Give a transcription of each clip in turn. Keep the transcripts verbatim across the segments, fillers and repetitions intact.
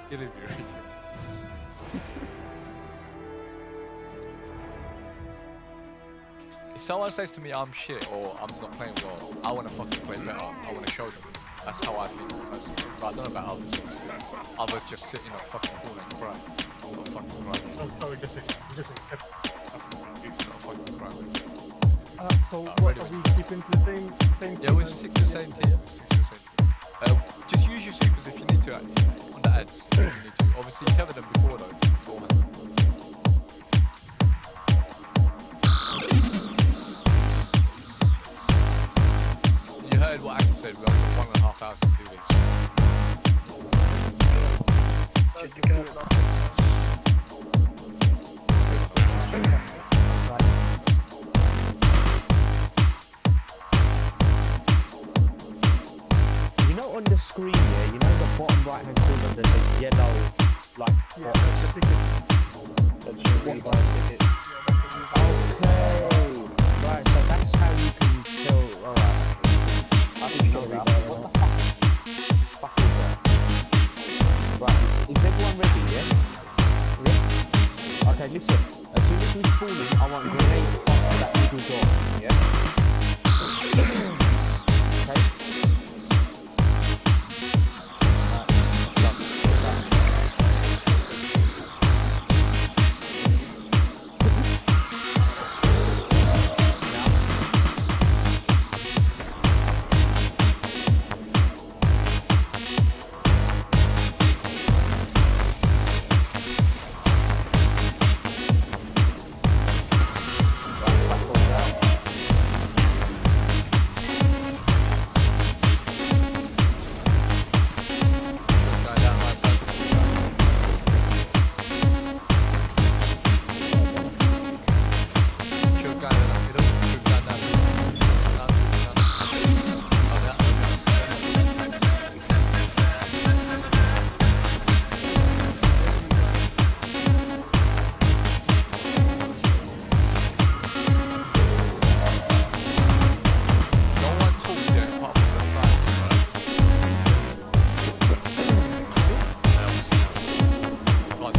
killing me right now. If someone says to me I'm shit or I'm not playing well, I want to fucking play better. I want to show them. That's how I feel personally. But I don't know about others, obviously. Others just sit in a fucking corner and cry. I'm not fucking crying. No, no, we just just accept. I'm not fucking crying. Uh, so Uh, what, ready are when we you keeping to the same, same Yeah, team we'll as- stick to the same team. Stick to the same team. Uh, just use your supers if you need to uh, on the ads. If you need to. Obviously, tell them before though. Beforehand. You heard what Aki said. We've only got one and a half hours to do this. Should you do it after? You know on the screen, yeah, you know the bottom right hand corner, there's a yellow, like, Yeah, box. that's the ticket. That's your rebuy ticket. Okay, right, so that's how you can tell, alright. I think you're rebuy. What the fuck? Fuck is that? Right, is, is everyone ready, yeah? Yeah? Okay, listen, as soon as he's falling, I want grenades after that middle door, yeah? Okay? Going down right side. Should go down the middle. Should go down the middle. Down, down. Oh, that, no one talks here apart from the science, right? That was can't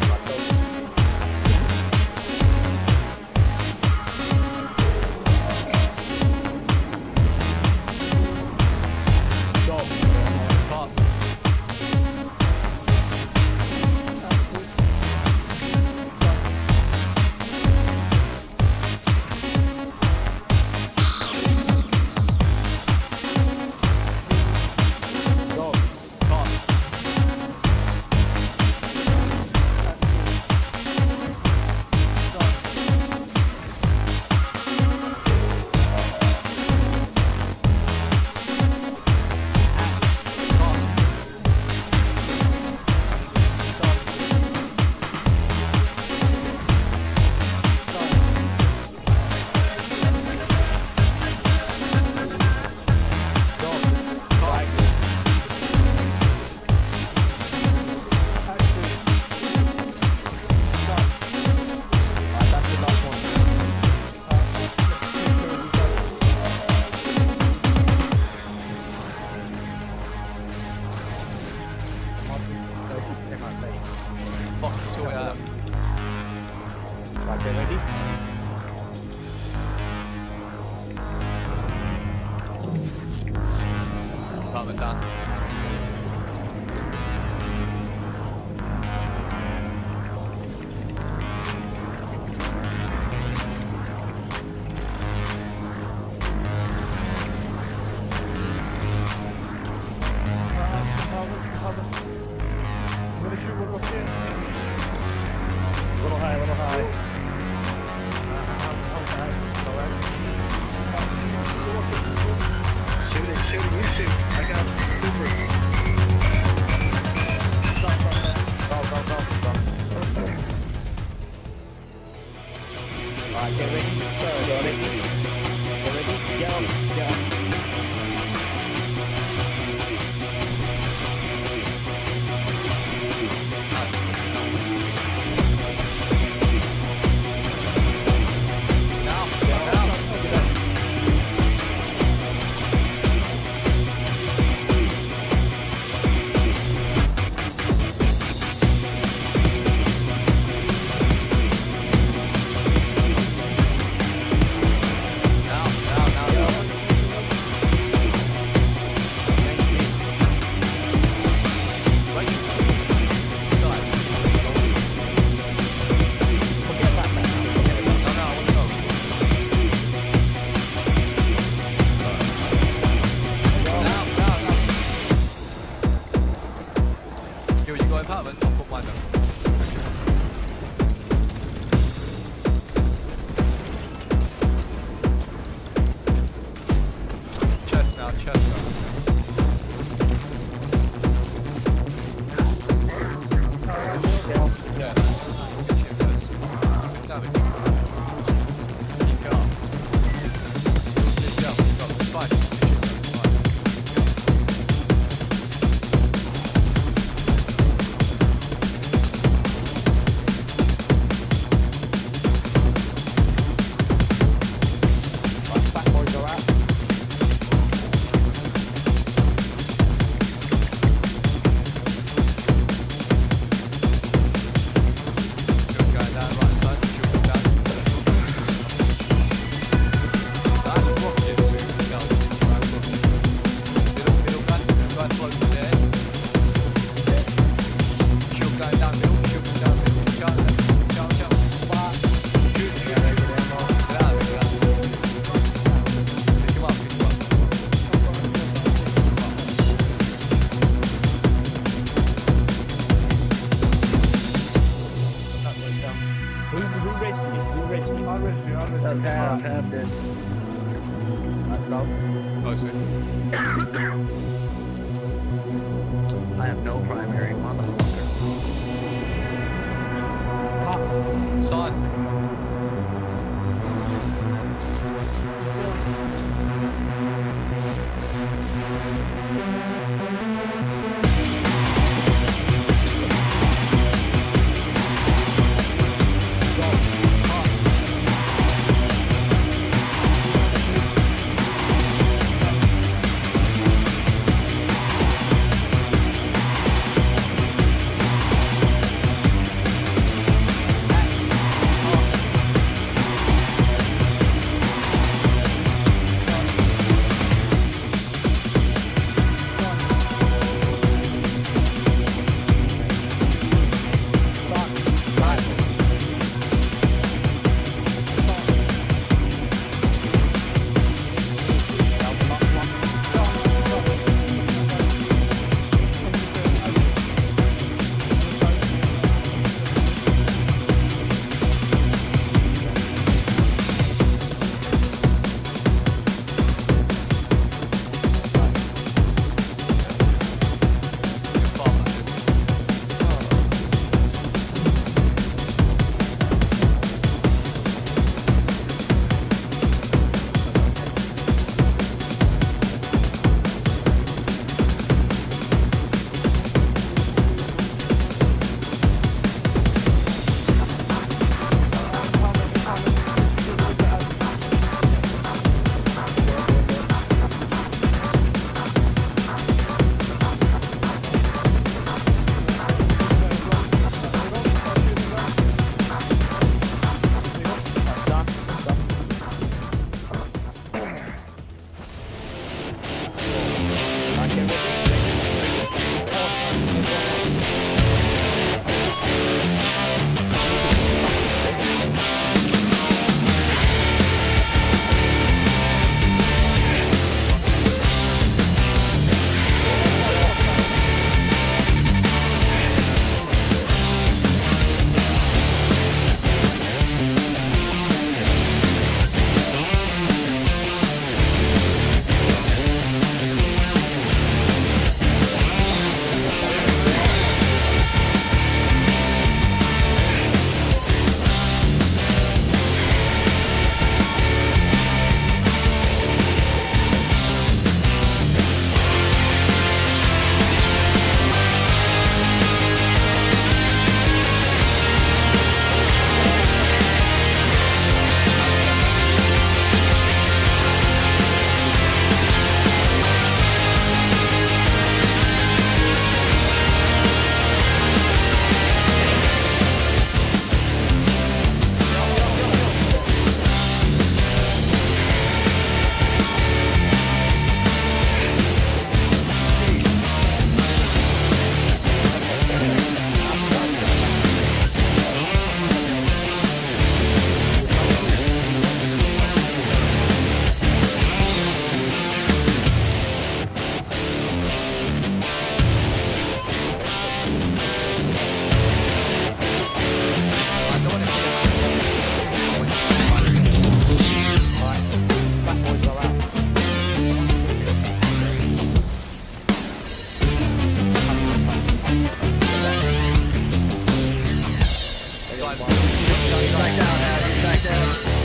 But Go. but Alright, that's the last one. fuck, sort it out. Right, get ready? Calm it down. I'm gonna shoot one more shit. A little high, a little high. Shoot it, shoot it, you shoot. I got super. Go, go, go, go. Alright, get ready. Get ready. Get ready. Get on. Get on. Now, now. Chest now, chest now. Yeah, nice. Get you, yes. Damn it. Keep it up. Get down, keep up. It's fine. It's fine. Right, back boys are out. Shield going down, right side. Shield down. That's rocket soon. Go. Right, rocket. Middle, middle gun. Middle gun close there. Shield going down middle. Shield goes down middle. Jump, jump, jump. Back. Shoot, shoot. Get out of there, get out of there. Pick him up, pick him up. Who, who raised me? Who raised me? I'll raise you, I'll raise you. Okay, I'm captain. Right, go. Closer. I have no primary, motherfucker. Son. back down now. He's back down.